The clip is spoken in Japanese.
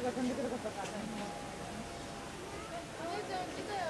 が飛んでくることか。 お姉ちゃん来たよ。